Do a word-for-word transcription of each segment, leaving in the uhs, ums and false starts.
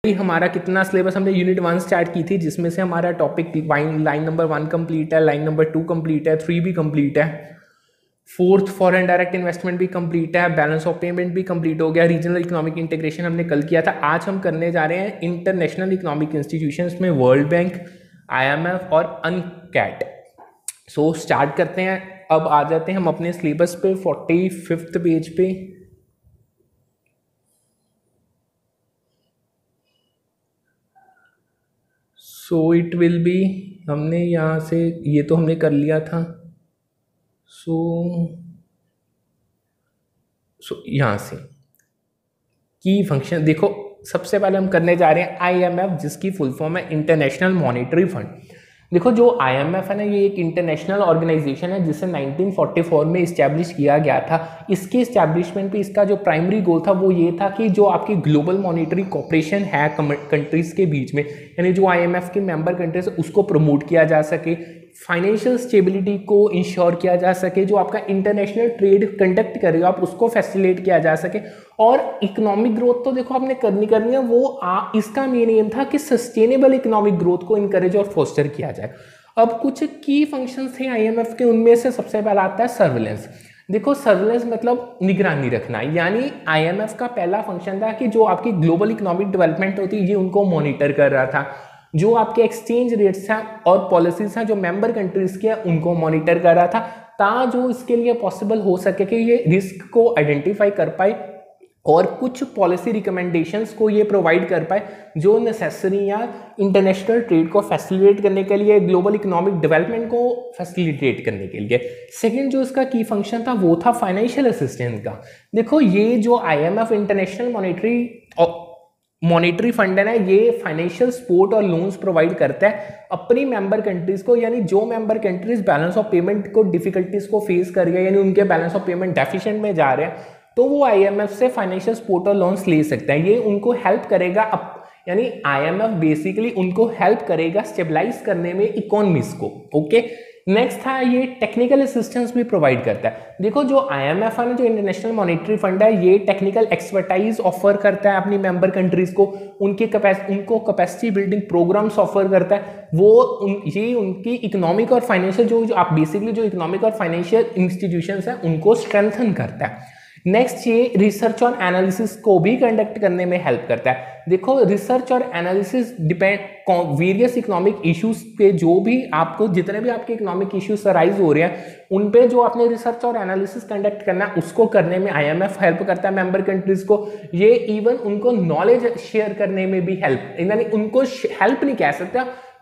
हमारा कितना सिलेबस हमने यूनिट वन स्टार्ट की थी, जिसमें से हमारा topic line number one complete है, लाइन नंबर टू कंप्लीट है, थ्री भी कंप्लीट है, फोर्थ फॉरेन डायरेक्ट इन्वेस्टमेंट भी कंप्लीट है, बैलेंस ऑफ पेमेंट भी कंप्लीट हो गया, रीजनल इकोनॉमिक इंटीग्रेशन हमने कल किया था। आज हम करने जा रहे हैं इंटरनेशनल इकोनॉमिक इंस्टीट्यूशंस में वर्ल्ड बैंक, आईएमएफ और अनकैट। सो स्टार्ट करते हैं। अब आ जाते हैं हम अपने सिलेबस पे, फोर्टी फिफ्थ पेज पे। सो इट विल बी, हमने यहाँ से ये तो हमने कर लिया था। सो सो यहाँ से की फंक्शन देखो, सबसे पहले हम करने जा रहे हैं आईएमएफ, जिसकी फुल फॉर्म है इंटरनेशनल मॉनेटरी फंड। देखो जो आईएमएफ है ना, ये एक इंटरनेशनल ऑर्गेनाइजेशन है जिसे नाइनटीन फोर्टी फोर में इस्टेब्लिश किया गया था। इसके इस्टेब्लिशमेंट पे इसका जो प्राइमरी गोल था वो ये था कि जो आपकी ग्लोबल मॉनेटरी कॉपरेशन है कंट्रीज के बीच में, यानी जो आईएमएफ के मेंबर कंट्रीज है उसको प्रमोट किया जा सके, फाइनेंशियल स्टेबिलिटी को इंश्योर किया जा सके, जो आपका इंटरनेशनल ट्रेड कंडक्ट करेगा आप उसको फैसिलिटेट किया जा सके, और इकोनॉमिक ग्रोथ तो देखो आपने करनी करनी है। वो आ, इसका मेन एम था कि सस्टेनेबल इकोनॉमिक ग्रोथ को इनकरेज और फोस्टर किया जाए। अब कुछ की फंक्शंस थे आईएमएफ के, उनमें से सबसे पहला आता है सर्विलेंस। देखो सर्विलेंस मतलब निगरानी रखना, यानी आईएमएफ का पहला फंक्शन था कि जो आपकी ग्लोबल इकोनॉमिक डेवलपमेंट होती है ये उनको मॉनिटर कर रहा था। जो आपके एक्सचेंज रेट्स हैं और पॉलिसीज हैं जो मेंबर कंट्रीज के हैं उनको मॉनिटर कर रहा था, ता जो इसके लिए पॉसिबल हो सके कि ये रिस्क को आइडेंटिफाई कर पाए और कुछ पॉलिसी रिकमेंडेशंस को ये प्रोवाइड कर पाए जो नेसेसरी या इंटरनेशनल ट्रेड को फैसिलिटेट करने के लिए, ग्लोबल इकोनॉमिक डेवलपमेंट को फैसिलिटेट करने के लिए। सेकंड जो इसका की फंक्शन था वो था फाइनेंशियल असिस्टेंस का। देखो ये जो IMF international monetary monetary fund है ना, ये फाइनेंशियल सपोर्ट और लोन्स प्रोवाइड करता है अपनी मेंबर कंट्रीज को, यानी जो member countries balance of payment को डिफिकल्टीज को फेस कर रहे हैं, यानी उनके बैलेंस ऑफ पेमेंट डेफिशिएंट में जा रहे हैं, तो वो आईएमएफ से फाइनेंशियल सपोर्ट और लोन्स ले सकते हैं। ये उनको हेल्प करेगा, अप, यानी आईएमएफ बेसिकली उनको हेल्प करेगा स्टेबलाइज करने में इकोनॉमीज को। ओके, नेक्स्ट था ये टेक्निकल असिस्टेंस भी प्रोवाइड करता है। देखो जो आईएमएफ है ना, जो इंटरनेशनल मॉनेटरी फंड है, ये टेक्निकल एक्सपर्टाइज ऑफर करता है अपनी मेंबर कंट्रीज को, उनके कैपेसिटी उनको कैपेसिटी बिल्डिंग प्रोग्राम्स ऑफर करता है। वो उन ये उनकी इकोनॉमिक और फाइनेंशियल जो, जो आप बेसिकली जो इकोनॉमिक और फाइनेंशियल इंस्टीट्यूशंस हैं उनको स्ट्रेंथन करता है। नेक्स्ट ये रिसर्च और एनालिसिस को भी कंडक्ट करने में हेल्प करता है। देखो रिसर्च और analysis depend various economic issues पे, जो भी आपको जितने भी आपके इकोनॉमिक इश्यूज अराइज हो रहे हैं उन पे जो आपने रिसर्च और एनालिसिस कंडक्ट करना है उसको करने में आईएमएफ हेल्प करता है मेंबर कंट्रीज को। ये इवन उनको नॉलेज शेयर करने में भी हेल्प, यानी उनको हेल्प नहीं कह सकता,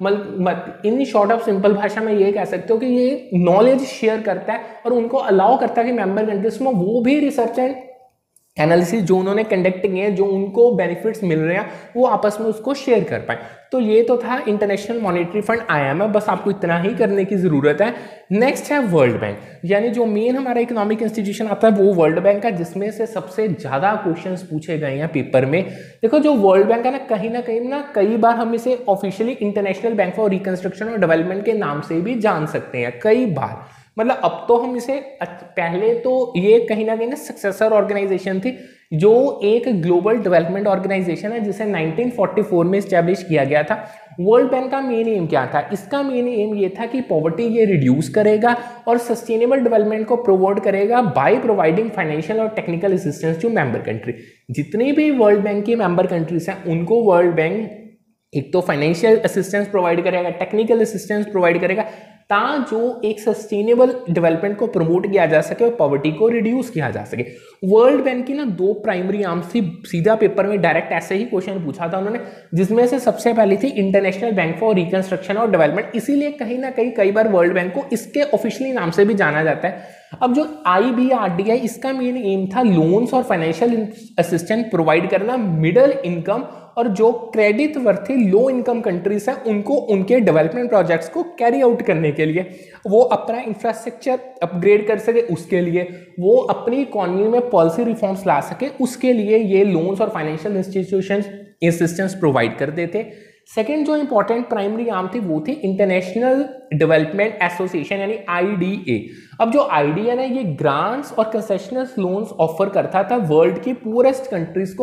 मत इन शॉर्ट ऑफ सिंपल भाषा में ये कह सकते हो कि ये नॉलेज शेयर करता है और उनको अलाउ करता है कि मेंबर कंट्रीज में वो भी रिसर्च एंड एनालिसिस जो उन्होंने कंडक्ट किए हैं, जो उनको बेनिफिट्स मिल रहे हैं, वो आपस में उसको शेयर कर पाए। तो ये तो था इंटरनेशनल मॉनेटरी फंड आईएमएफ, बस आपको इतना ही करने की जरूरत है। नेक्स्ट है वर्ल्ड बैंक, यानी जो मेन हमारा इकोनॉमिक इंस्टीट्यूशन आता है वो वर्ल्ड बैंक है, जिसमें से सबसे ज्यादा क्वेश्चंस पूछे गए हैं पेपर में। देखो जो वर्ल्ड बैंक है ना, कहीं ना कहीं ना कई बार हम इसे officially International Bank for Reconstruction और डेवलपमेंट के नाम से भी जान सकते हैं कई बार, मतलब अब तो हम इसे, पहले तो ये कहीं ना कहीं ना सक्सेसर ऑर्गेनाइजेशन थी, जो एक ग्लोबल डेवलपमेंट ऑर्गेनाइजेशन है जिसे नाइनटीन फोर्टी फोर में स्टैब्लिश किया गया था। वर्ल्ड बैंक का मेन एम क्या था? इसका मेन एम ये था कि पॉवर्टी ये रिड्यूस करेगा और सस्टेनेबल डेवलपमेंट को प्रोमोट करेगा बाय प्रोवाइडिंग फाइनेंशियल और technical assistance to member country. जितनी भी वर्ल्ड बैंक की मेंबर कंट्रीज हैं उनको वर्ल्ड बैंक एक तो फाइनेंशियल असिस्टेंस प्रोवाइड करेगा, टेक्निकल असिस्टेंस प्रोवाइड करेगा, ता जो एक सस्टेनेबल डेवलपमेंट को प्रमोट किया जा सके और पॉवर्टी को रिड्यूस किया जा सके। वर्ल्ड बैंक की ना दो प्राइमरी आर्म्स थी, सीधा पेपर में डायरेक्ट ऐसे ही क्वेश्चन पूछा था उन्होंने, जिसमें से सबसे पहली थी इंटरनेशनल बैंक फॉर रिकंस्ट्रक्शन और डेवलपमेंट। इसीलिए कहीं ना कहीं कई बार वर्ल्ड बैंक को इसके ऑफिशियली नाम से भी जाना जाता है। अब जो आई बी आर डी आई, इसका मेन एम था लोन्स और फाइनेंशियल असिस्टेंस प्रोवाइड करना मिडिल इनकम और जो creditworthy low income countries हैं उनको उनके डेवलपमेंट प्रोजेक्ट्स को कैरी आउट करने के लिए, वो अपना इंफ्रास्ट्रक्चर अपग्रेड कर सके उसके लिए, वो अपनी इकोनॉमी में पॉलिसी रिफॉर्म्स ला सके उसके लिए ये लोन्स और फाइनेंशियल इंस्टीट्यूशन असिस्टेंस प्रोवाइड करते थे। सेकेंड जो इंपॉर्टेंट प्राइमरी आर्म थी वो थी इंटरनेशनल डेवलपमेंट एसोसिएशन यानी आई डी ए। अब जो आई डी ए ना, ये ग्रांट्स और कंसेशनल लोन्स ऑफर करता था वर्ल्ड की पुअरेस्ट कंट्रीज को,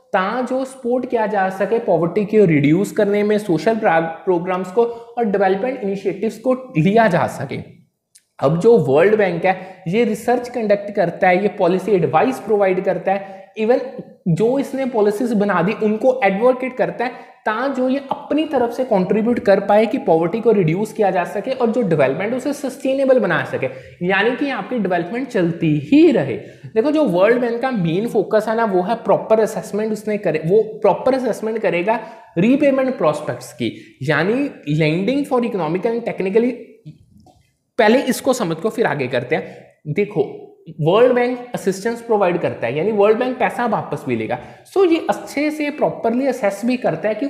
ता जो सपोर्ट किया जा सके पॉवर्टी को रिड्यूस करने में, सोशल प्रोग्राम्स को और डेवलपमेंट इनिशिएटिव्स को लिया जा सके। अब जो वर्ल्ड बैंक है ये रिसर्च कंडक्ट करता है, ये पॉलिसी एडवाइस प्रोवाइड करता है, इवन जो इसने पॉलिसीज बना दी उनको एडवोकेट करता है ता जो ये अपनी तरफ से कंट्रीब्यूट कर पाए कि पॉवर्टी को रिड्यूस किया जा सके और जो डेवलपमेंट उसे सस्टेनेबल बना सके, यानी कि आपकी डेवलपमेंट चलती ही रहे। देखो जो वर्ल्ड बैंक का मेन फोकस है ना वो है प्रॉपर असेसमेंट, उसने करे वो प्रॉपर असेसमेंट करेगा रीपेमेंट प्रोस्पेक्ट्स की, यानी lending for economical and technically. पहले इसको समझ को फिर आगे करते हैं। देखो वर्ल्ड बैंक असिस्टेंस प्रोवाइड करता है, यानी वर्ल्ड बैंक पैसा वापस भी लेगा। सो ये अच्छे से प्रॉपरली असेस भी करता है कि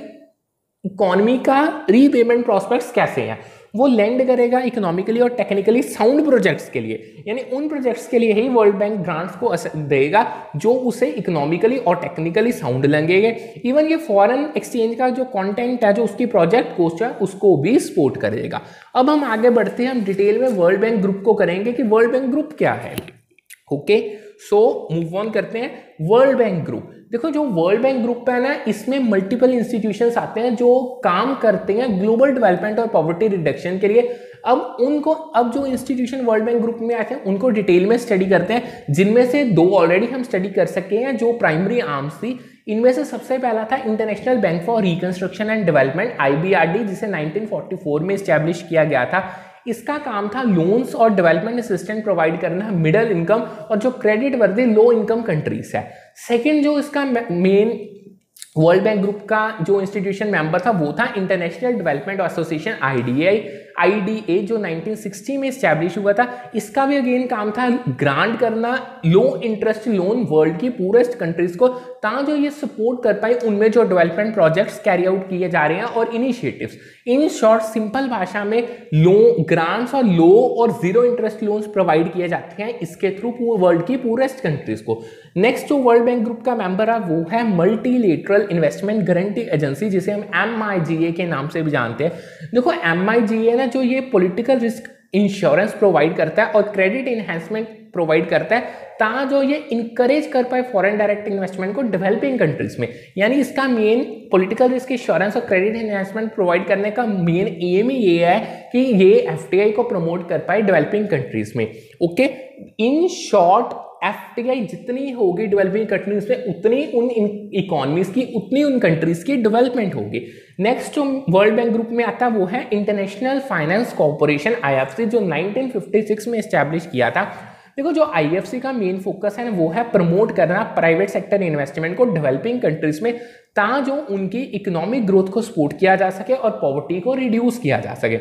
इकोनॉमी का रीपेमेंट प्रोस्पेक्ट्स कैसे हैं, वो लेंड करेगा इकोनॉमिकली और टेक्निकली साउंड प्रोजेक्ट्स के लिए, यानी उन प्रोजेक्ट्स के लिए ही वर्ल्ड बैंक ग्रांट्स को देगा जो उसे इकोनॉमिकली और टेक्निकली साउंड लगेंगे। इवन ये फॉरेन एक्सचेंज का जो कंटेंट है, जो उसकी प्रोजेक्ट कॉस्ट है, उसको भी सपोर्ट करेगा। अब हम आगे बढ़ते हैं, हम डिटेल में वर्ल्ड बैंक ग्रुप को करेंगे कि वर्ल्ड बैंक ग्रुप क्या है। ओके, सो मूव ऑन करते हैं वर्ल्ड बैंक ग्रुप। देखो जो वर्ल्ड बैंक ग्रुप है ना, इसमें मल्टीपल इंस्टीट्यूशंस आते हैं जो काम करते हैं ग्लोबल डेवलपमेंट और पॉवर्टी रिडक्शन के लिए। अब उनको अब जो इंस्टीट्यूशन वर्ल्ड बैंक ग्रुप में आते हैं उनको डिटेल में स्टडी करते हैं, जिनमें से दो ऑलरेडी हम स्टडी कर सके हैं जो प्राइमरी आर्म्स थी। इनमें से सबसे पहला था International Bank for Reconstruction and Development, I B R D, जिसे नाइनटीन फोर्टी फोर में स्टैब्लिश किया गया था। इसका काम था लोन्स और डेवलपमेंट असिस्टेंट प्रोवाइड करना मिडिल इनकम और जो creditworthy low income countries है। सेकंड जो इसका मेन वर्ल्ड बैंक ग्रुप का जो इंस्टीट्यूशन मेंबर था वो था International Development Association I D A I D A, जो नाइनटीन सिक्सटी में स्टैब्लिश हुआ था। इसका भी अगेन काम था ग्रांट करना लो इंटरेस्ट लोन वर्ल्ड की पूरेस्ट कंट्रीज को, ता जो ये सपोर्ट कर पाए उनमें जो डेवलपमेंट प्रोजेक्ट्स कैरी आउट किए जा रहे हैं और इनिशिएटिव्स। इन शॉर्ट सिंपल भाषा में लो ग्रांट्स और लो और जीरो इंटरेस्ट लोन्स प्रोवाइड किए जाते हैं इसके थ्रू वर्ल्ड की पूरेस्ट कंट्रीज को। नेक्स्ट जो वर्ल्ड बैंक ग्रुप का मेंबर है वो है मल्टीलेटरल इन्वेस्टमेंट गारंटी एजेंसी, जिसे हम एम आई जी ए के नाम से भी जानते हैं। देखो एम आई जी ए ना जो ये पॉलिटिकल रिस्क इंश्योरेंस प्रोवाइड करता है और क्रेडिट इनहेंसमेंट प्रोवाइड करता है, ता जो ये इनकरेज कर पाए फॉरेन डायरेक्ट इन्वेस्टमेंट को डेवलपिंग कंट्रीज में। यानी इसका मेन पॉलिटिकल रिस्क इंश्योरेंस और क्रेडिट इनहेंसमेंट प्रोवाइड करने का मेन एम ही ये है कि ये एफ टी आई को प्रमोट कर पाए डेवलपिंग कंट्रीज में। Okay, in short F D I जितनी होगी डेवलपिंग कंट्रीज में उतनी उन इकोनॉमीज की उतनी उन कंट्रीज की डेवलपमेंट होगी। नेक्स्ट जो वर्ल्ड बैंक ग्रुप में आता है वो है International Finance Corporation I F C, जो नाइनटीन फिफ्टी सिक्स में एस्टैब्लिश किया था। देखो जो आई एफ सी का मेन फोकस है ना वो है प्रमोट करना प्राइवेट सेक्टर इन्वेस्टमेंट को डेवलपिंग कंट्रीज में, ता जो उनकी इकोनॉमिक ग्रोथ को सपोर्ट किया जा सके और पॉवर्टी को रिड्यूस किया जा सके।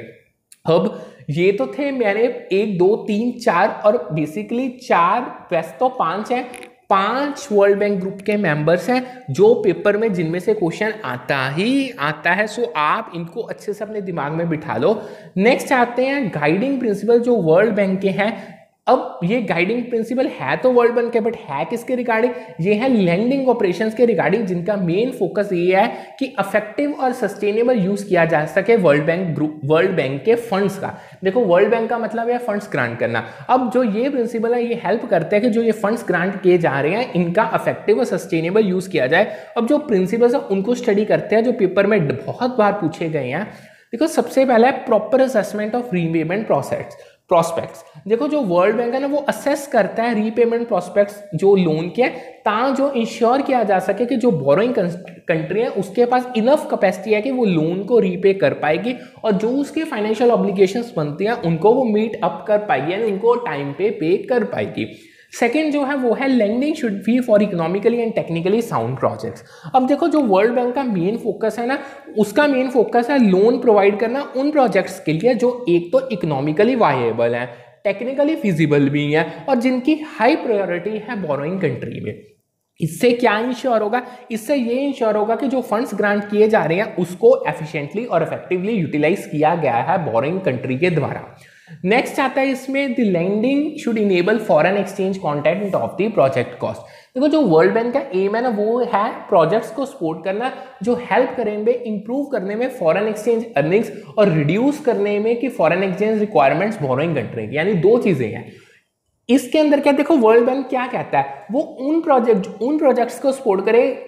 अब ये तो थे मैंने एक दो तीन चार और बेसिकली चार, वैसे तो पांच है, पांच वर्ल्ड बैंक ग्रुप के मेंबर्स हैं जो पेपर में जिनमें से क्वेश्चन आता ही आता है। सो आप इनको अच्छे से अपने दिमाग में बिठा लो। नेक्स्ट आते हैं गाइडिंग प्रिंसिपल जो वर्ल्ड बैंक के हैं। अब ये गाइडिंग प्रिंसिपल है तो वर्ल्ड बैंक के, बट है किसके रिगार्डिंग? ये है लैंडिंग ऑपरेशंस के रिगार्डिंग, जिनका मेन फोकस ये है कि इफेक्टिव और सस्टेनेबल यूज किया जा सके World Bank Group World Bank के फंड्स का। देखो वर्ल्ड बैंक का मतलब है फंड्स ग्रांट करना। अब जो ये प्रिंसिपल है ये हेल्प करते हैं कि जो ये फंड्स ग्रांट किए जा रहे हैं इनका इफेक्टिव और सस्टेनेबल यूज किया जाए। अब जो प्रिंसिपल्स है उनको स्टडी करते हैं जो पेपर में बहुत बार पूछे गए हैं। देखो सबसे पहला है proper assessment of repayment process prospects. देखो जो वर्ल्ड बैंक है ना वो असेस करता है रीपेमेंट प्रोस्पेक्ट्स जो लोन के, ता जो इंश्योर किया जा सके कि जो बोरोइंग कंट्री है उसके पास इनफ कैपेसिटी है कि वो लोन को रीपे कर पाएगी और जो उसके फाइनेंशियल ऑब्लिगेशंस बनती हैं उनको वो मीट अप कर पाएगी, यानी उनको टाइम पे पे कर पाएगी। सेकेंड जो है वो है lending should be for economically and technically sound projects. अब देखो जो वर्ल्ड बैंक का मेन फोकस है ना उसका मेन फोकस है लोन प्रोवाइड करना उन प्रोजेक्ट्स के लिए जो एक तो इकोनॉमिकली वायेबल है, टेक्निकली फिजिबल भी है और जिनकी हाई प्रायोरिटी है बोरोइंग कंट्री में। इससे क्या इंश्योर होगा? इससे ये इंश्योर होगा कि जो फंड्स ग्रांट किए जा रहे हैं उसको एफिशिएंटली और इफेक्टिवली यूटिलाइज किया गया है बोरोइंग कंट्री के द्वारा। नेक्स्ट आता है इसमें the lending should enable foreign exchange content of the project cost. देखो जो वर्ल्ड बैंक का एम है ना वो है प्रोजेक्ट्स को सपोर्ट करना जो हेल्प करेंगे इंप्रूव करने में फॉरेन एक्सचेंज अर्निंग्स और रिड्यूस करने में कि foreign exchange requirements borrowing country की, यानी दो चीजें हैं इसके अंदर। क्या देखो वर्ल्ड बैंक क्या कहता है, वो उन प्रोजेक्ट उन प्रोजेक्ट्स को सपोर्ट करे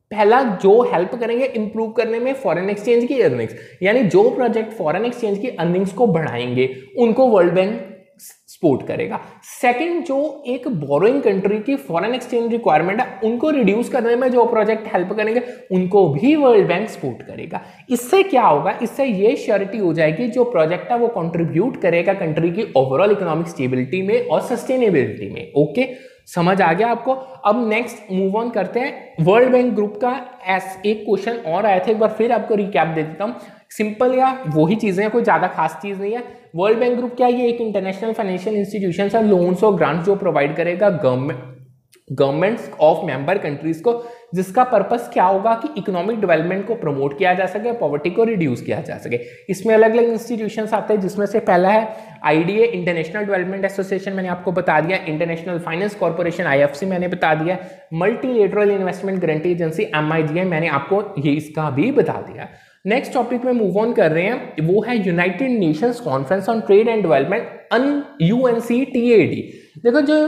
पहला जो हेल्प करेंगे इंप्रूव करने में फॉरेन एक्सचेंज की अर्निंग्स, यानी जो प्रोजेक्ट फॉरेन एक्सचेंज की अर्निंग्स को बढ़ाएंगे उनको वर्ल्ड बैंक सपोर्ट करेगा। सेकंड, जो एक बोरोइंग कंट्री की फॉरेन एक्सचेंज रिक्वायरमेंट है उनको रिड्यूस करने में जो प्रोजेक्ट हेल्प करेंगे उनको भी वर्ल्ड बैंक सपोर्ट करेगा। इससे क्या होगा, इससे ये श्योरिटी हो जाएगी जो प्रोजेक्ट है वो कंट्रीब्यूट करेगा कंट्री की ओवरऑल इकोनॉमिक स्टेबिलिटी में और सस्टेनेबिलिटी में। ओके, समझ आ गया आपको। अब नेक्स्ट मूव ऑन करते हैं। वर्ल्ड बैंक ग्रुप का एस एक क्वेश्चन और आया था, एक बार फिर आपको रिकैप दे देता हूं। सिंपल या वही चीजें हैं, कोई ज्यादा खास चीज नहीं है। वर्ल्ड बैंक ग्रुप क्या है, ये एक इंटरनेशनल फाइनेंशियल इंस्टीट्यूशन है, लोन्स और ग्रांट्स जो प्रोवाइड करेगा government governments of member countries को, जिसका पर्पस क्या होगा कि इकोनॉमिक डेवलपमेंट को प्रमोट किया जा सके, पॉवर्टी को रिड्यूस किया जा सके। इसमें अलग अलग इंस्टीट्यूशंस आते हैं, जिसमें से पहला है आईडीए इंटरनेशनल डेवलपमेंट एसोसिएशन, मैंने आपको बता दिया। इंटरनेशनल फाइनेंस कॉर्पोरेशन आईएफसी मैंने बता दिया। Multilateral Investment Guarantee Agency MIGA मैंने आपको ये इसका भी बता दिया। नेक्स्ट टॉपिक में मूव ऑन कर रहे हैं, वो है United Nations Conference on Trade and Development, अन यूएनसीटीएडी। देखो जो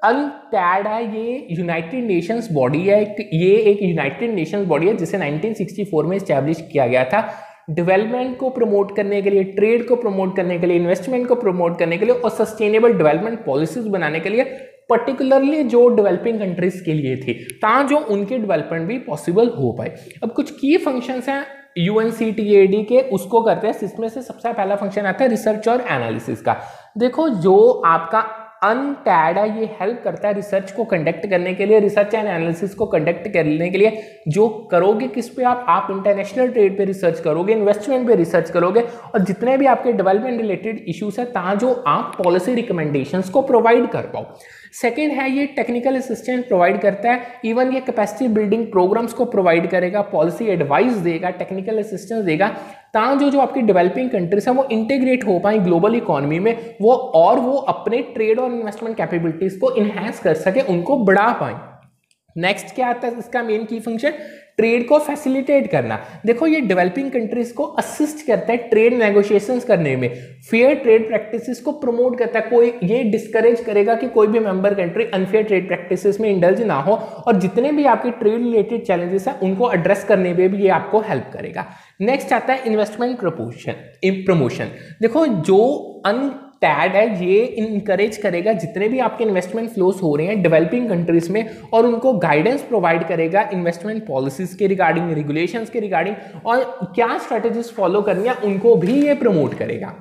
अनटैड है ये यूनाइटेड नेशंस बॉडी है, ये एक यूनाइटेड नेशंस बॉडी है जिसे नाइनटीन सिक्सटी फोर में एस्टैब्लिश किया गया था डेवलपमेंट को प्रमोट करने के लिए, ट्रेड को प्रमोट करने के लिए, इन्वेस्टमेंट को प्रमोट करने के लिए और सस्टेनेबल डेवलपमेंट पॉलिसीज बनाने के लिए, पर्टिकुलरली जो डेवलपिंग कंट्रीज के लिए थी, ताकि जो उनके डेवलपमेंट भी पॉसिबल हो पाए। अब कुछ की फंक्शंस हैं यूएनसीटीएडी के, उसको करते हैं। इसमें से सबसे पहला फंक्शन आता है रिसर्च और एनालिसिस का। देखो जो आपका अनटैड है ये हेल्प करता है रिसर्च को कंडक्ट करने के लिए, रिसर्च एंड एनालिसिस को कंडक्ट करने के लिए। जो करोगे किस पे आप आप इंटरनेशनल ट्रेड पे रिसर्च करोगे, इन्वेस्टमेंट पे रिसर्च करोगे और जितने भी आपके डेवलपमेंट रिलेटेड इश्यूज है ता जो आप पॉलिसी रिकमेंडेशंस को प्रोवाइड कर पाओ। सेकेंड है ये टेक्निकल असिस्टेंस प्रोवाइड करता है, इवन ये कैपेसिटी बिल्डिंग प्रोग्राम्स को प्रोवाइड करेगा, पॉलिसी एडवाइस देगा, टेक्निकल असिस्टेंस देगा, ताकि जो जो आपकी डेवलपिंग कंट्रीज है वो इंटीग्रेट हो पाए ग्लोबल इकोनॉमी में, वो और वो अपने ट्रेड और इन्वेस्टमेंट कैपेबिलिटीज को इनहेंस कर सके, उनको बढ़ा पाए। नेक्स्ट क्या आता है इसका मेन की फंक्शन, ट्रेड को फैसिलिटेट करना। देखो ये डेवलपिंग कंट्रीज को असिस्ट करता है ट्रेड नेगोशिएशंस करने में, फेयर ट्रेड प्रैक्टिसेस को प्रमोट करता है। कोई ये डिस्करेज करेगा कि कोई भी member country unfair trade practices में इंडल्ज ना हो, और जितने भी आपके ट्रेड रिलेटेड चैलेंजेस हैं उनको एड्रेस करने में भी ये आपको हेल्प करेगा। नेक्स्ट आता है इन्वेस्टमेंट प्रमोशन प्रमोशन देखो जो अन टैड है ये इनकरेज करेगा जितने भी आपके इन्वेस्टमेंट फ्लोस हो रहे हैं डेवलपिंग कंट्रीज में, और उनको गाइडेंस प्रोवाइड करेगा इन्वेस्टमेंट पॉलिसीज के रिगार्डिंग, रेगुलेशंस के रिगार्डिंग, और क्या स्ट्रेटेजीज फॉलो करनी है उनको भी ये प्रमोट करेगा।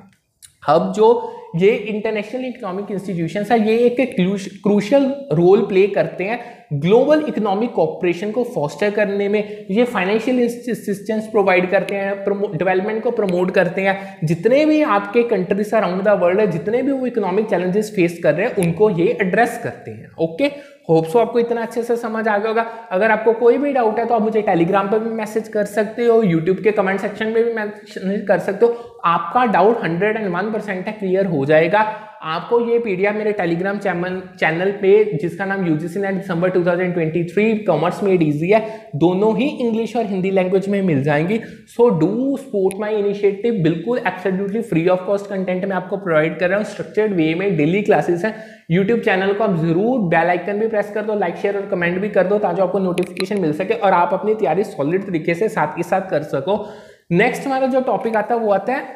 अब जो ये इंटरनेशनल इकोनॉमिक इंस्टीट्यूशंस है ये एक क्रूशियल रोल प्ले करते हैं ग्लोबल इकोनॉमिक कोऑपरेशन को फोस्टर करने में। ये फाइनेंशियल असिस्टेंस प्रोवाइड करते हैं, डेवलपमेंट को प्रमोट करते हैं। जितने भी आपके कंट्रीज अराउंड द वर्ल्ड है, जितने भी वो इकोनॉमिक चैलेंजेस फेस कर रहे हैं उनको ये एड्रेस करते हैं। ओके, होप सो आपको इतना अच्छे से समझ आ गया होगा। अगर आपको कोई भी डाउट है तो आप मुझे टेलीग्राम पर भी मैसेज कर सकते हो, यूट्यूब के कमेंट सेक्शन में भी मैसेज कर सकते हो। आपका doubt hundred and one percent है क्लियर हो जाएगा। आपको ये पीडीएफ मेरे टेलीग्राम चैनल चैनल पे जिसका नाम UGC NET December two thousand twenty three commerce made easy है, दोनों ही इंग्लिश और हिंदी लैंग्वेज में मिल जाएंगी। So do support my initiative, बिल्कुल absolutely free of cost content मैं आपको प्रोवाइड कर रहा हूँ, स्ट्रक्चर्ड वे में डेली क्लासेस हैं। यूट्यूब चैनल को आप जरूर बेल आइकन भी प्रेस कर दो, लाइक शेयर और कमेंट भी कर दो ताकि आपको नोटिफिकेशन मिल सके और आप अपनी तैयारी सॉलिड तरीके से साथ के साथ कर सको। नेक्स्ट हमारा जो टॉपिक आता है वो आता है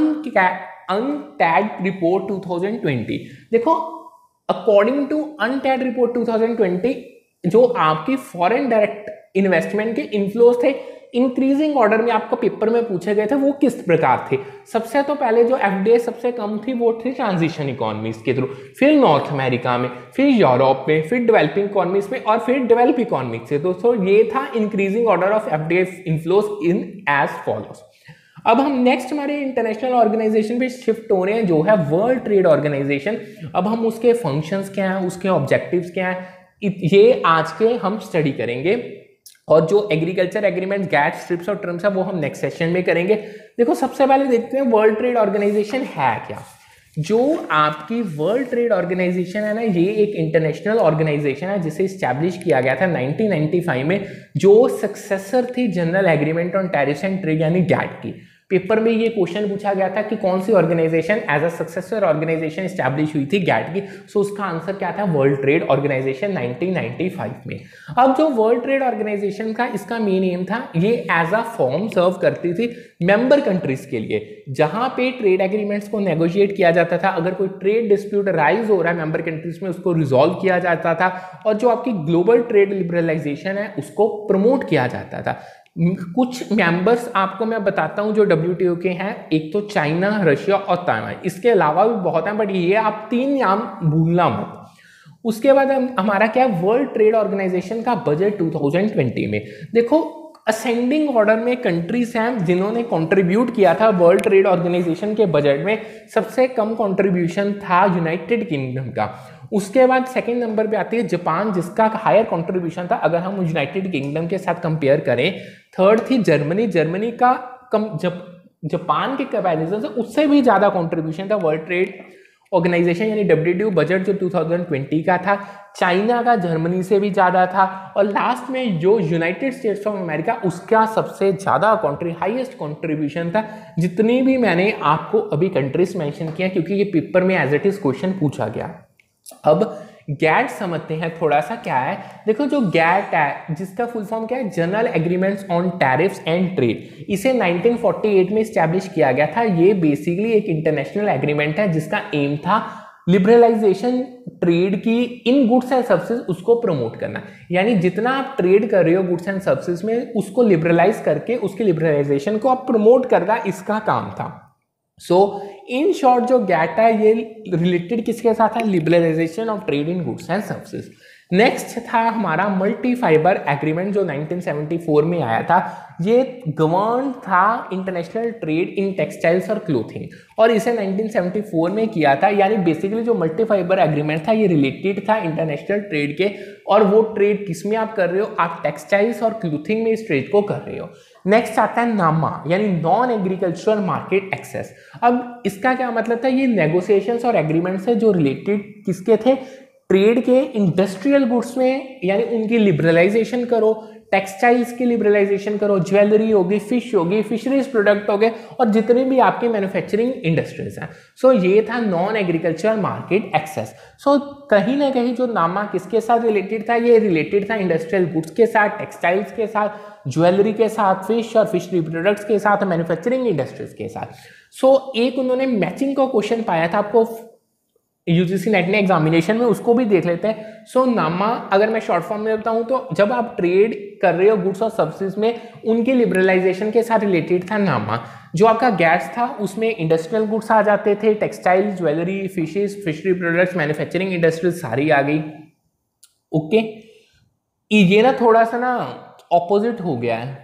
अन UNCTAD report two thousand twenty. देखो according to UNCTAD report two thousand twenty जो आपकी फॉरेन डायरेक्ट इन्वेस्टमेंट के इनफ्लोज थे इंक्रीजिंग ऑर्डर में आपको पेपर में पूछे गए थे, वो किस प्रकार थे। सबसे तो पहले जो एफडीआई सबसे कम थी वो थी ट्रांजिशन इकोनॉमीज के थ्रू, फिर नॉर्थ अमेरिका में, फिर यूरोप में, फिर डेवलपिंग इकोनॉमीज में और फिर डेवलप इकोनॉमिक से। दोस्तों ये था increasing order of FDI inflows in as follows. अब हम नेक्स्ट हमारे इंटरनेशनल ऑर्गेनाइजेशन पे शिफ्ट हो रहे हैं जो है वर्ल्ड ट्रेड ऑर्गेनाइजेशन। अब हम उसके फंक्शंस क्या हैं, उसके ऑब्जेक्टिव्स क्या हैं, ये आज के हम स्टडी करेंगे। और जो एग्रीकल्चर एग्रीमेंट, गैट्स, ट्रिप्स और टर्म्स है वो हम नेक्स्ट सेशन में करेंगे। देखो सबसे पहले देखते हैं वर्ल्ड ट्रेड ऑर्गेनाइजेशन है क्या। जो आपकी वर्ल्ड ट्रेड ऑर्गेनाइजेशन है ना, ये एक इंटरनेशनल ऑर्गेनाइजेशन है जिसे इस्टेब्लिश किया गया था नाइनटीन नाइंटी फाइव में, जो सक्सेसर थी general agreement on tariffs and Trade यानी गैट की। पेपर में ये क्वेश्चन पूछा गया था कि कौन सी organisation as a successor organisation establish हुई थी गैट की, सो उसका आंसर क्या था, world trade Organization nineteen ninety five में। अब जो वर्ल्ड ट्रेड ऑर्गेनाइजेशन का इसका मेन एम था, ये एज अ फॉर्म सर्व करती थी मेंबर कंट्रीज के लिए, जहां पे ट्रेड एग्रीमेंट्स को नेगोशिएट किया जाता था। अगर कोई ट्रेड डिस्प्यूट राइज हो रहा है मेंबर कंट्रीज में, उसको रिजॉल्व किया जाता था, और जो आपकी ग्लोबल ट्रेड लिबरलाइजेशन है उसको प्रमोट किया जाता था। कुछ मेंबर्स आपको मैं बताता हूं जो डब्ल्यूटीओ के हैं, एक तो चाइना, रशिया और ताइवान, इसके अलावा भी बहुत हैं, बट ये आप तीन नाम भूलना मत। उसके बाद हम हमारा क्या है, वर्ल्ड ट्रेड ऑर्गेनाइजेशन का बजट टू थाउजेंड ट्वेंटी में देखो असेंडिंग ऑर्डर में कंट्रीज हैं जिन्होंने कंट्रीब्यूट किया था वर्ल्ड ट्रेड ऑर्गेनाइजेशन के बजट में। सबसे कम कंट्रीब्यूशन था यूनाइटेड किंगडम का। उसके बाद सेकंड नंबर पे आती है जापान, जिसका हायर कंट्रीब्यूशन था अगर हम यूनाइटेड किंगडम के साथ कंपेयर करें। थर्ड थी जर्मनी, जर्मनी का कम जब जापान के कंपैरिजन से उससे भी ज्यादा कंट्रीब्यूशन था वर्ल्ड ट्रेड ऑर्गेनाइजेशन यानी डब्ल्यूटीओ बजट जो टू थाउजेंड ट्वेंटी का था। चाइना का जर्मनी से भी ज़्यादा था। और लास्ट में जो यूनाइटेड स्टेट्स ऑफ अमेरिका, उसका सबसे ज़्यादा कंट्री हाईएस्ट कंट्रीब्यूशन था। जितनी भी मैंने आपको अभी कंट्रीज मेंशन किया क्योंकि ये पेपर में एज इट इज क्वेश्चन पूछा गया। अब गैट समझते हैं थोड़ा सा क्या है। देखो जो गैट है जिसका फुल फॉर्म क्या है, General Agreements on tariffs and Trade, इसे नाइनटीन फोर्टी एट में इस्टेब्लिश किया गया था। ये बेसिकली एक इंटरनेशनल एग्रीमेंट है जिसका एम था लिबरलाइजेशन ट्रेड की इन गुड्स एंड सर्विसेज, उसको प्रमोट करना। यानी जितना आप ट्रेड कर रहे हो गुड्स एंड सर्विसेज में, उसको लिबरलाइज करके उसकी लिबरलाइजेशन को आप प्रमोट करना, इसका काम था। सो इन शॉर्ट जो गैट है ये रिलेटेड किसके साथ है, liberalisation of trade in goods and services. Next था हमारा मल्टी फाइबर एग्रीमेंट जो नाइनटीन सेवेंटी फोर में आया था। ये गवर्न था इंटरनेशनल ट्रेड इन टेक्सटाइल्स और क्लोथिंग, और इसे नाइनटीन सेवेंटी फोर में किया था। यानी बेसिकली जो मल्टी फाइबर एग्रीमेंट था ये रिलेटेड था इंटरनेशनल ट्रेड के, और वो ट्रेड किसमें आप कर रहे हो, आप टेक्सटाइल्स और क्लोथिंग में इस ट्रेड को कर रहे हो। नेक्स्ट आता है नामा यानी नॉन एग्रीकल्चरल मार्केट एक्सेस। अब इसका क्या मतलब था, ये नेगोशिएशंस और एग्रीमेंट से जो रिलेटेड किसके थे, ट्रेड के इंडस्ट्रियल गुड्स में, यानी उनकी लिबरलाइजेशन करो, टेक्सटाइल्स की लिबरलाइजेशन करो, ज्वेलरी होगी, फिश होगी, फिशरीज प्रोडक्ट हो गए, और जितने भी आपकी मैन्युफैक्चरिंग इंडस्ट्रीज हैं। सो so, ये था non agricultural market access. So कहीं ना कहीं जो नामा किसके साथ रिलेटेड था, ये रिलेटेड था इंडस्ट्रियल गुड्स के साथ, टेक्सटाइल्स के साथ, ज्वेलरी के साथ, फिश और फिशरी प्रोडक्ट्स के साथ, मैन्युफैक्चरिंग इंडस्ट्रीज के साथ। सो so, एक उन्होंने मैचिंग का क्वेश्चन पाया था आपको यूजीसी नेट ने एग्जामिनेशन में, उसको भी देख लेते हैं। सो so, नामा अगर मैं शॉर्ट फॉर्म में बताऊं तो जब आप ट्रेड कर रहे हो गुड्स और सर्विसेज में, उनके लिबरलाइजेशन के साथ रिलेटेड था नामा। जो आपका गैट्स था उसमें इंडस्ट्रियल गुड्स आ जाते थे, textile, jewellery, fishes, fishery products, manufacturing industries सारी आ गई। Okay okay? ये ना थोड़ा सा ना ऑपोजिट हो गया है,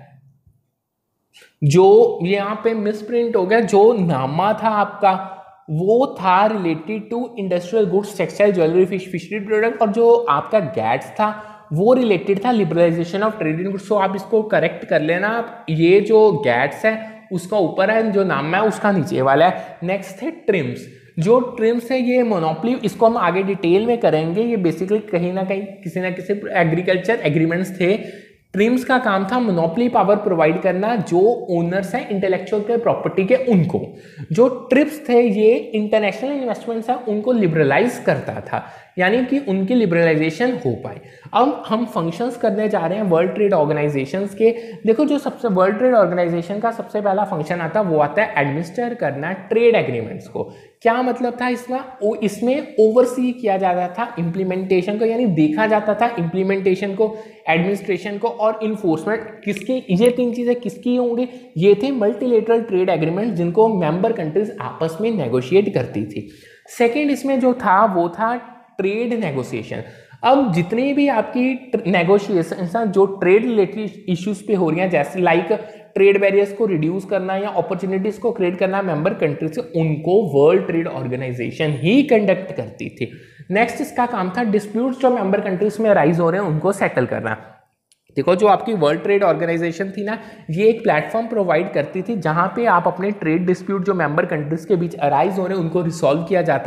जो यहाँ पे मिसप्रिंट हो गया। जो नामा था आपका वो था related to industrial goods, textile, jewellery, fish, fishery product, और जो आपका गैट्स था वो रिलेटेड था liberalisation of trade in goods. So आप इसको करेक्ट कर लेना। ये जो गैट्स है उसका ऊपर है, जो नाम है उसका नीचे वाला है। नेक्स्ट है ट्रिम्स। जो ट्रिम्स है ये मोनोपोली, इसको हम आगे डिटेल में करेंगे। ये बेसिकली कहीं ना कहीं किसी ना किसी एग्रीकल्चर एग्रीमेंट्स थे। ट्रिम्स का काम था मोनोपोली पावर प्रोवाइड करना जो ओनर्स हैं इंटेलेक्चुअल के प्रॉपर्टी के, उनको। जो ट्रिप्स थे ये इंटरनेशनल इन्वेस्टमेंट्स है उनको लिबरलाइज करता था, यानी कि उनकी लिबरलाइजेशन हो पाए। अब हम फंक्शंस करने जा रहे हैं वर्ल्ड ट्रेड ऑर्गेनाइजेशंस के। देखो जो सबसे वर्ल्ड ट्रेड ऑर्गेनाइजेशन का सबसे पहला फंक्शन आता है वो आता है एडमिनिस्टर करना ट्रेड एग्रीमेंट्स को। क्या मतलब था इसका, वो इसमें ओवरसी किया जाता था इम्प्लीमेंटेशन को, यानी देखा जाता था इम्प्लीमेंटेशन को, एडमिनिस्ट्रेशन को और इन्फोर्समेंट। किसकी, ये तीन चीजें किसकी होंगी, ये थे मल्टीलेटरल ट्रेड एग्रीमेंट जिनको मेंबर कंट्रीज आपस में नेगोशिएट करती थी। सेकेंड इसमें जो था वो था ट्रेड नेगोशिएशन। अब जितनी भी आपकी नेगोशिएशन जो ट्रेड रिलेटेड इश्यूज पे हो रही हैं, जैसे लाइक ट्रेड बैरियर्स को रिड्यूस करना या अपॉर्चुनिटीज को क्रिएट करना मेंबर कंट्री से, उनको वर्ल्ड ट्रेड ऑर्गेनाइजेशन ही कंडक्ट करती थी। नेक्स्ट इसका काम था डिस्प्यूट्स जो मेंबर कंट्रीज में राइज हो रहे हैं उनको सेटल करना। देखो जो आपकी वर्ल्ड ट्रेड ऑर्गेनाइजेशन थी ना, ये एक प्लेटफॉर्म प्रोवाइड करती थी जहां पे आप अपने ट्रेड डिस्प्यूट जो मेंबर कंट्रीज के बीच अराइज हो रहे हैं उनको रिसॉल्व किया जाता था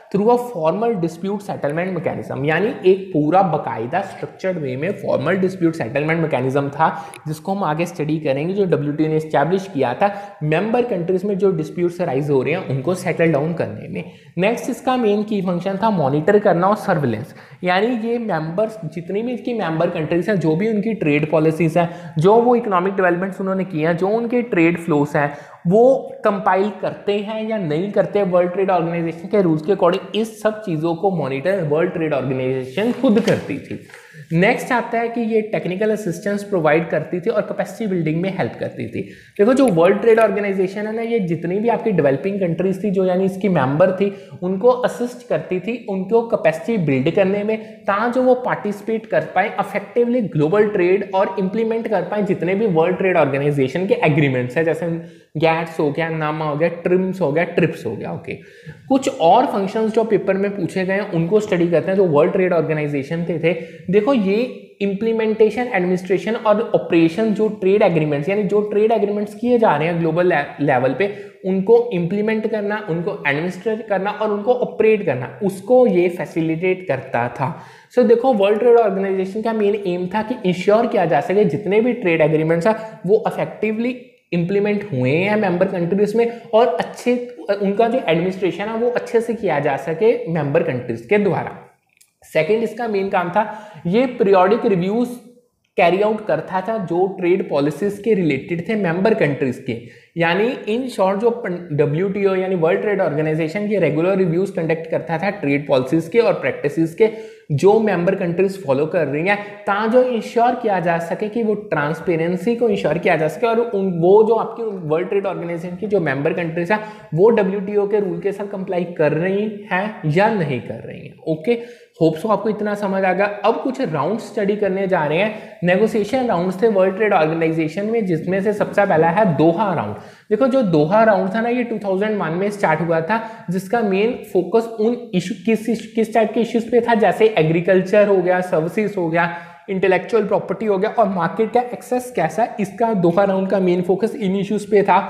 through a formal dispute settlement mechanism, यानी एक पूरा बकायदा स्ट्रक्चर्ड वे में फॉर्मल डिस्प्यूट सेटलमेंट मैकेनिज्म था जिसको हम आगे स्टडी करेंगे, जो डब्ल्यूटीओ ने एस्टैब्लिश किया था मेंबर कंट्रीज में जो डिस्प्यूट्स राइज हो रहे हैं उनको सेटल डाउन करने में। नेक्स्ट इसका मेन की फंक्शन था मॉनिटर करना और सर्विलेंस, यानी ये मेंबर्स जितनी भी इसकी मेंबर कंट्रीज हैं, जो भी उनकी ट्रेड पॉलिसीज हैं, जो वो इकोनॉमिक डेवलपमेंट्स उन्होंने किए हैं, जो उनके ट्रेड फ्लोस हैं, वो कंपाइल करते हैं या नहीं करते वर्ल्ड ट्रेड ऑर्गेनाइजेशन के रूल्स के अकॉर्डिंग, इस सब चीज़ों को मॉनिटर वर्ल्ड ट्रेड ऑर्गेनाइजेशन खुद करती थी। नेक्स्ट आता है कि ये टेक्निकल असिस्टेंस प्रोवाइड करती थी और कैपेसिटी बिल्डिंग में हेल्प करती थी। देखो जो वर्ल्ड ट्रेड ऑर्गेनाइजेशन है ना, ये जितनी भी आपकी डेवलपिंग कंट्रीज थी जो यानी इसकी मेंबर थी, उनको असिस्ट करती थी उनको कैपेसिटी बिल्ड करने में, ताकि जो वो पार्टिसिपेट कर पाए अफेक्टिवली ग्लोबल ट्रेड और इंप्लीमेंट कर पाए जितने भी वर्ल्ड ट्रेड ऑर्गेनाइजेशन के एग्रीमेंट्स है, जैसे गैट्स हो गया, नामा हो गया, ट्रिम्स हो गया, ट्रिप्स हो गया। ओके, कुछ और फंक्शंस जो पेपर में पूछे गए हैं उनको स्टडी करते हैं जो वर्ल्ड ट्रेड ऑर्गेनाइजेशन के थे। देखो ये इंप्लीमेंटेशन, एडमिनिस्ट्रेशन और ऑपरेशन जो ट्रेड एग्रीमेंट्स, यानी जो ट्रेड एग्रीमेंट्स किए जा रहे हैं ग्लोबल लेवल पे, उनको इंप्लीमेंट करना, उनको एडमिनिस्ट्रेट करना और उनको ऑपरेट करना, उसको ये फैसिलिटेट करता था। सो so, देखो वर्ल्ड ट्रेड ऑर्गेनाइजेशन का मेन एम था कि इंश्योर किया जा सके जितने भी ट्रेड एग्रीमेंट्स हैं वो इफेक्टिवली इंप्लीमेंट हुए हैं मेंबर कंट्रीज में, और अच्छे उनका जो एडमिनिस्ट्रेशन है वो अच्छे से किया जा सके मेंबर कंट्रीज के द्वारा। सेकंड इसका मेन काम था, ये पीरियोडिक रिव्यूज कैरी आउट करता था जो ट्रेड पॉलिसीज के रिलेटेड थे मेंबर कंट्रीज के, यानी इन शॉर्ट जो डब्ल्यूटीओ यानी वर्ल्ड ट्रेड ऑर्गेनाइजेशन के रेगुलर रिव्यूज कंडक्ट करता था ट्रेड पॉलिसीज के और प्रैक्टिसेस के जो मेंबर कंट्रीज फॉलो कर रही हैं, ताकि जो इंश्योर किया जा सके कि वो ट्रांसपेरेंसी को इंश्योर किया जा सके और उन वो जो आपकी वर्ल्ड ट्रेड ऑर्गेनाइजेशन की जो मेंबर कंट्रीज हैं वो डब्ल्यूटीओ के रूल के साथ कंप्लाई कर रही हैं या नहीं कर रही हैं। ओके, होप सो आपको इतना समझ आ गया। अब कुछ राउंड स्टडी करने जा रहे हैं। नेगोशिएशन राउंड्स थे वर्ल्ड ट्रेड ऑर्गेनाइजेशन में, जिसमें से सबसे पहला है दोहा राउंड। देखो जो दोहा राउंड था ना, ये टू थाउजेंड वन में स्टार्ट हुआ था, जिसका मेन फोकस उन इशू किस किस टाइप के इश्यूज पे था, जैसे एग्रीकल्चर हो गया, सर्विसेज हो गया, इंटेलेक्चुअल प्रॉपर्टी हो गया और मार्केट का एक्सेस कैसा है, इसका दोहा राउंड का मेन फोकस इन इश्यूज पे था।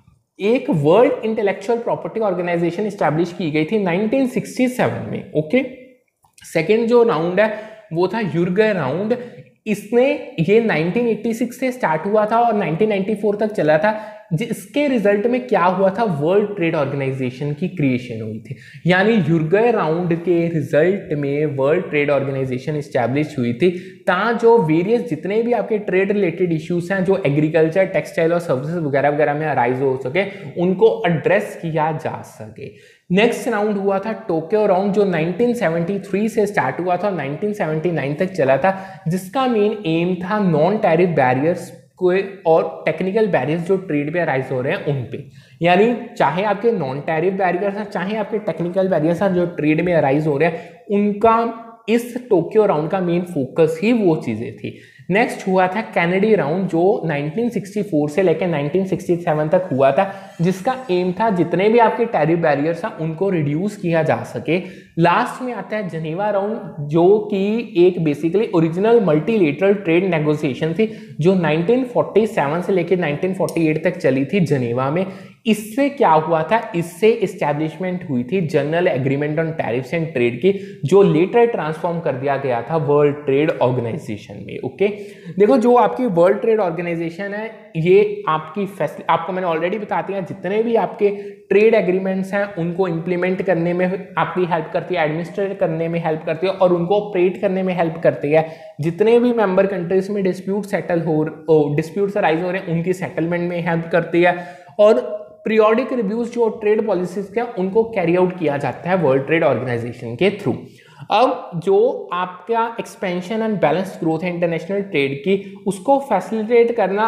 एक world intellectual property organization establish की गई थी नाइनटीन सिक्सटी सेवन में। ओके, सेकेंड जो राउंड है वो था यूरगे राउंड। इसने ये नाइनटीन एटी सिक्स से स्टार्ट हुआ था और नाइनटीन नाइंटी फोर तक चला था, जिसके रिजल्ट में क्या हुआ था, वर्ल्ड ट्रेड ऑर्गेनाइजेशन की क्रिएशन हुई थी। यानी यूरगे राउंड के रिजल्ट में वर्ल्ड ट्रेड ऑर्गेनाइजेशन स्टैब्लिश हुई थी, ता जो वेरियस जितने भी आपके ट्रेड रिलेटेड इश्यूज हैं जो एग्रीकल्चर, टेक्सटाइल और सर्विसेज वगैरह वगैरह में अराइज हो सके, उनको एड्रेस किया जा सके। नेक्स्ट राउंड हुआ था टोक्यो राउंड, जो नाइनटीन सेवेंटी थ्री से स्टार्ट हुआ था और नाइनटीन सेवेंटी नाइन तक चला था, जिसका मेन एम था नॉन टैरिफ बैरियर्स को और टेक्निकल बैरियर्स जो ट्रेड पे अराइज हो रहे हैं उन पे, यानी चाहे आपके नॉन टैरिफ बैरियर्स हैं चाहे आपके टेक्निकल बैरियर्स हैं जो ट्रेड में अराइज हो रहे हैं, उनका इस टोक्यो राउंड का मेन फोकस ही वो चीजें थी। नेक्स्ट हुआ था कैनेडी राउंड, जो नाइनटीन सिक्सटी फोर से लेकर नाइनटीन सिक्सटी सेवन तक हुआ था, जिसका एम था जितने भी आपके टैरिफ बैरियर्स हैं उनको रिड्यूस किया जा सके। लास्ट में आता है जनेवा राउंड, जो कि एक basically original multilateral trade negotiation थी, जो नाइनटीन फोर्टी सेवन से लेकर नाइनटीन फोर्टी एट तक चली थी जनेवा में। इससे क्या हुआ था, इससे एस्टैब्लिशमेंट हुई थी general agreement on tariffs and trade की, जो लेटर ट्रांसफॉर्म कर दिया गया था वर्ल्ड ट्रेड ऑर्गेनाइजेशन में। ओके, देखो जो आपकी वर्ल्ड ट्रेड ऑर्गेनाइजेशन है, ये आपकी फैसिल आपको मैंने ऑलरेडी बता दिया, जितने भी आपके ट्रेड एग्रीमेंट्स हैं उनको इंप्लीमेंट करने में आपकी हेल्प करती है, एडमिनिस्ट्रेट करने में हेल्प करती है और उनको ऑपरेट करने में हेल्प करती है। जितने भी मेंबर कंट्रीज में डिस्प्यूट सेटल हो डिस्प्यूट्स अराइज हो रहे हैं उनकी सेटलमेंट में हेल्प करती है, और पीरियोडिक रिव्यूज जो ट्रेड पॉलिसीज के उनको कैरी आउट किया जाता है वर्ल्ड ट्रेड ऑर्गेनाइजेशन के थ्रू। अब जो आपका एक्सपेंशन एंड बैलेंस ग्रोथ है इंटरनेशनल ट्रेड की, उसको फैसिलिटेट करना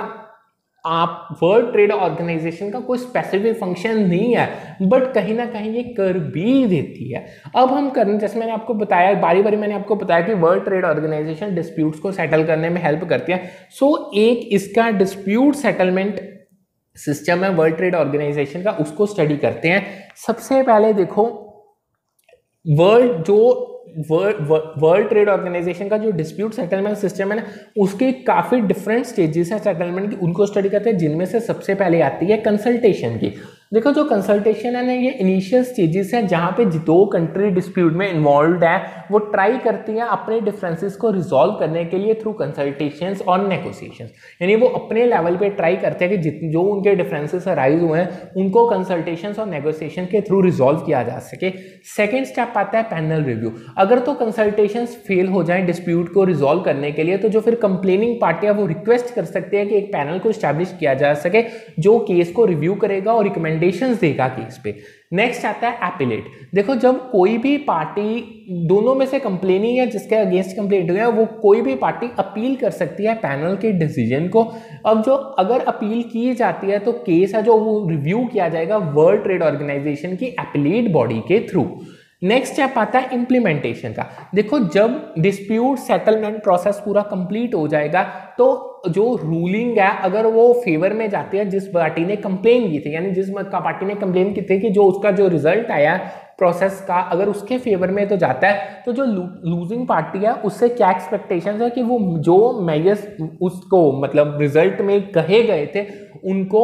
आप वर्ल्ड ट्रेड ऑर्गेनाइजेशन का कोई स्पेसिफिक फंक्शन नहीं है, बट कहीं ना कहीं ये कर भी देती है। अब हम करने, जैसे मैंने आपको बताया बारी बारी मैंने आपको बताया कि वर्ल्ड ट्रेड ऑर्गेनाइजेशन डिस्प्यूट्स को सेटल करने में हेल्प करती है। सो एक इसका डिस्प्यूट सेटलमेंट सिस्टम है वर्ल्ड ट्रेड ऑर्गेनाइजेशन का, उसको स्टडी करते हैं। सबसे पहले देखो वर्ल्ड जो वर्ल्ड ट्रेड ऑर्गेनाइजेशन का जो डिस्प्यूट सेटलमेंट सिस्टम है ना, उसके काफी डिफरेंट स्टेजेस हैं सेटलमेंट की, उनको स्टडी करते हैं, जिनमें से सबसे पहले आती है कंसल्टेशन की। देखो जो कंसल्टेशन है ना, ये इनिशियल स्टेजेस है जहां पे दो कंट्री डिस्प्यूट में इन्वॉल्व है, वो ट्राई करती हैं अपने डिफरेंसेस को रिजॉल्व करने के लिए थ्रू कंसल्टेशंस और नेगोशिएशंस। यानी वो अपने लेवल पे ट्राई करते हैं कि जितने जो उनके डिफरेंसेस अराइज हुए हैं उनको कंसल्टेशंस और नेगोशिएशन के थ्रू रिजॉल्व किया जा सके। सेकेंड स्टेप आता है पैनल रिव्यू। अगर तो कंसल्टेशंस फेल हो जाए डिस्प्यूट को रिजॉल्व करने के लिए, तो जो फिर कंप्लेनिंग पार्टी है वो रिक्वेस्ट कर सकते हैं कि एक पैनल को स्टैब्लिश किया जा सके जो केस को रिव्यू करेगा और रिकमेंडेशंस देगा केस पे। नेक्स्ट आता है एपिलेट। देखो जब कोई भी पार्टी, दोनों में से कंप्लेनिंग या जिसके अगेंस्ट कंप्लेंट हुआ है, वो कोई भी पार्टी अपील कर सकती है पैनल के डिसीजन को। अब जो अगर अपील की जाती है तो केस है जो वो रिव्यू किया जाएगा वर्ल्ड ट्रेड ऑर्गेनाइजेशन की एपिलेट बॉडी के थ्रू। नेक्स्ट स्टेप आता है इम्प्लीमेंटेशन का। देखो जब डिस्प्यूट सेटलमेंट प्रोसेस पूरा कंप्लीट हो जाएगा तो जो रूलिंग है अगर वो फेवर में जाती है जिस पार्टी ने कंप्लेन की थी, यानी जिस का पार्टी ने कंप्लेन की थी कि जो उसका जो रिजल्ट आया प्रोसेस का अगर उसके फेवर में तो जाता है, तो जो लूजिंग पार्टी है उससे क्या एक्सपेक्टेशन है कि वो जो मेजर्स उसको मतलब रिजल्ट में कहे गए थे उनको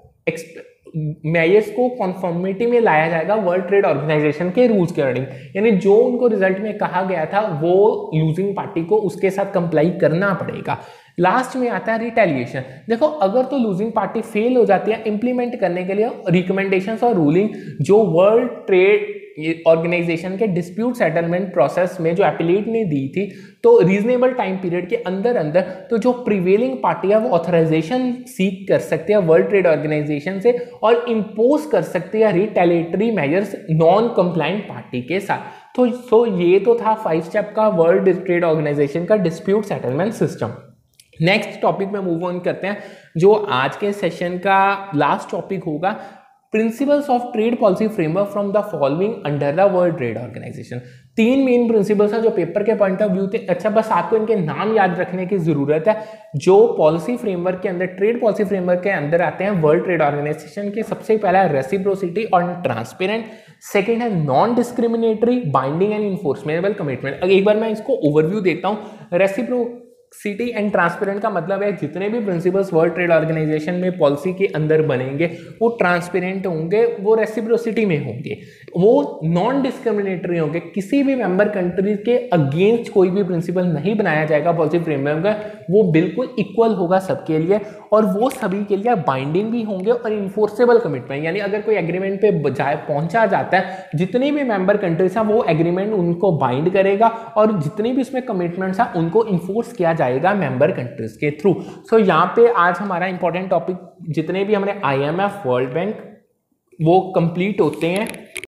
मेजर्स को कॉन्फॉर्मिटी में लाया जाएगा वर्ल्ड ट्रेड ऑर्गेनाइजेशन के रूल्स के अकॉर्डिंग। यानी जो उनको रिजल्ट में कहा गया था वो लूजिंग पार्टी को उसके साथ कंप्लाई करना पड़ेगा। लास्ट में आता है रिटेलिएशन। देखो अगर तो लूजिंग पार्टी फेल हो जाती है इंप्लीमेंट करने के लिए रिकमेंडेशंस और रूलिंग जो वर्ल्ड ट्रेड ऑर्गेनाइजेशन के डिस्प्यूट सेटलमेंट प्रोसेस में जो एपिलेट ने दी थी, तो रीजनेबल टाइम पीरियड के अंदर अंदर तो जो प्रिवेलिंग पार्टी है वो ऑथराइजेशन सीक कर सकती है वर्ल्ड ट्रेड ऑर्गेनाइजेशन से और इंपोज कर सकती है retaliatory measures non compliant party के साथ। तो सो ये तो था फाइव स्टेप का वर्ल्ड ट्रेड ऑर्गेनाइजेशन का dispute settlement system. Next topic में मूव ऑन करते हैं, जो आज के सेशन का लास्ट टॉपिक होगा, principles of trade policy framework from the following under the world trade organization. तीन मेन प्रिंसिपल्स हैं जो पेपर के पॉइंट ऑफ व्यू थे। अच्छा बस आपको इनके नाम याद रखने की जरूरत है। जो पॉलिसी फ्रेमवर्क के अंदर, ट्रेड पॉलिसी फ्रेमवर्क के अंदर आते हैं वर्ल्ड ट्रेड ऑर्गेनाइजेशन के, सबसे पहला है रेसिप्रोसिटी और ट्रांसपेरेंट, सेकेंड है non discriminatory, binding and enforceable commitment. एक बार मैं इसको ओवरव्यू देता हूँ। रेसिप्रो सिटी एंड ट्रांसपेरेंट का मतलब है जितने भी प्रिंसिपल्स वर्ल्ड ट्रेड ऑर्गेनाइजेशन में पॉलिसी के अंदर बनेंगे वो ट्रांसपेरेंट होंगे, वो रेसिप्रोसिटी में होंगे, वो नॉन डिस्क्रिमिनेटरी होंगे। किसी भी मेंबर कंट्री के अगेंस्ट कोई भी प्रिंसिपल नहीं बनाया जाएगा पॉलिसी फ्रेमवर्क का, वो बिल्कुल इक्वल होगा सबके लिए और वो सभी के लिए बाइंडिंग भी होंगे और इन्फोर्सेबल कमिटमेंट, यानी अगर कोई एग्रीमेंट पे जाए पहुंचा जाता है, जितनी भी मेंबर कंट्रीज हैं वो एग्रीमेंट उनको बाइंड करेगा और जितनी भी उसमें कमिटमेंट्स हैं उनको इन्फोर्स किया जाएगा मेंबर कंट्रीज के थ्रू। सो यहाँ पे आज हमारा इंपॉर्टेंट टॉपिक जितने भी हमारे आईएमएफ, वर्ल्ड बैंक वो कंप्लीट होते हैं।